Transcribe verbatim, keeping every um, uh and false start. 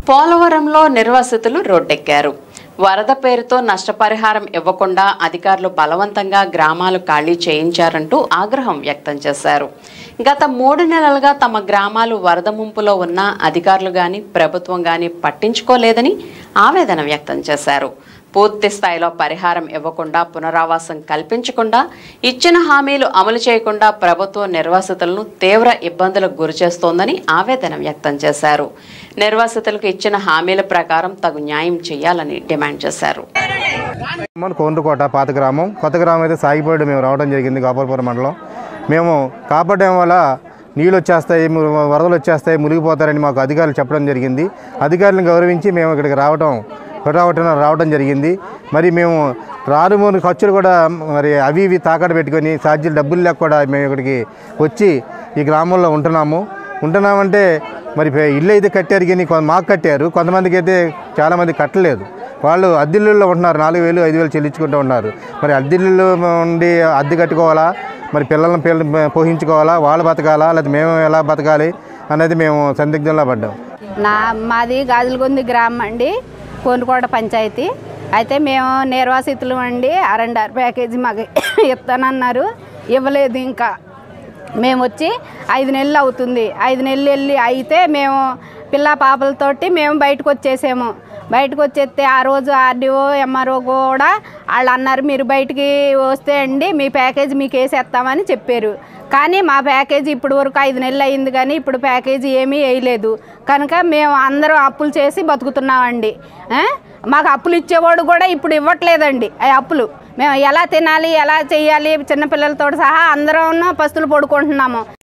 పోలవరంలో నిర్వాసితులు రోడ్డెక్కారు. వరద పేరుతో నష్టపరిహారం ఇవ్వకుండా అధికారులు బలవంతంగా గ్రామాలు ఖాళీ చేయించారంటూ ఆగ్రహం వ్యక్తం చేశారు. గత మూడు నెలలుగా తమ గ్రామాలు వరద ముంపులో ఉన్న అధికారులు గాని ప్రభుత్వం గాని పట్టించుకోలేదని ఆవేదన వ్యక్తం చేశారు. పూర్తి స్థాయిలో పరిహారం ఇవ్వకుండా, పునరావాసం కల్పించకుండా, ఇచ్చిన హామీలు అమలు చేయకుండా ప్రభుత్వం నిర్వాసితులను తీవ్ర ఇబ్బందులకు గురిచేస్తోందని ఆవేదన వ్యక్తం చేశారు. నిర్వాసితులకు ఇచ్చిన హామీల ప్రకారం తగు న్యాయం చేయాలని డిమాండ్ చేశారు. కోండ్రుకోట పాత గ్రామం, కొత్త గ్రామం అయితే సాగిపోయి మేము రావడం జరిగింది. గోపాలపురం మండలం. మేము కాపాడడం వల్ల నీళ్ళు వచ్చేస్తాయి, వరదలు వచ్చేస్తాయి, మునిగిపోతారని మాకు అధికారులు చెప్పడం జరిగింది. అధికారులను గౌరవించి మేము ఇక్కడికి రావడం రావటం రావడం జరిగింది. మరి మేము రానుమూని ఖర్చులు కూడా మరి అవి ఇవి తాకట్టు పెట్టుకొని ఛార్జీలు డబ్బులు లేక కూడా మేము ఇక్కడికి వచ్చి ఈ గ్రామంలో ఉంటున్నాము ఉంటున్నామంటే మరి ఇల్లు అయితే కట్టారు, కానీ మాకు కట్టారు, కొంతమందికి అయితే చాలామంది కట్టలేదు. వాళ్ళు అద్దెల్లో ఉంటున్నారు, నాలుగు వేలు ఐదు వేలు చెల్లించుకుంటూ ఉన్నారు. మరి అద్దెల్లో ఉండి అద్దె కట్టుకోవాలా, మరి పిల్లలను పిల్లలు పోషించుకోవాలా, వాళ్ళు బతకాలా, లేదా మేము ఎలా బతకాలి అనేది మేము సందిగ్ధంలో పడ్డాం. నా మాది గాజులగొంది గ్రామం అండి, కోండ్రుకోట పంచాయతీ. అయితే మేము నిర్వాసితులు అండి. అరండారు ప్యాకేజీ మాకు ఇస్తానన్నారు, ఇవ్వలేదు. ఇంకా మేము వచ్చి ఐదు నెలలు అవుతుంది. ఐదు నెలలు వెళ్ళి అయితే మేము పిల్ల పాపలతోటి మేము బయటకు వచ్చేసాము. బయటకు వచ్చేస్తే ఆ రోజు ఆర్డీఓ ఎంఆర్ఓ కూడా వాళ్ళు అన్నారు, మీరు బయటికి వస్తే అండి మీ ప్యాకేజీ మీకు వేసేస్తామని చెప్పారు. కానీ మా ప్యాకేజీ ఇప్పుడు వరకు ఐదు నెలలు అయింది, కానీ ఇప్పుడు ప్యాకేజీ ఏమీ వేయలేదు. కనుక మేము అందరం అప్పులు చేసి బతుకుతున్నామండి. మాకు అప్పులు ఇచ్చేవాడు కూడా ఇప్పుడు ఇవ్వట్లేదండి. ఆ అప్పులు మేము ఎలా తినాలి, ఎలా చేయాలి, చిన్నపిల్లలతో సహా అందరం పస్తులు పడుకుంటున్నాము.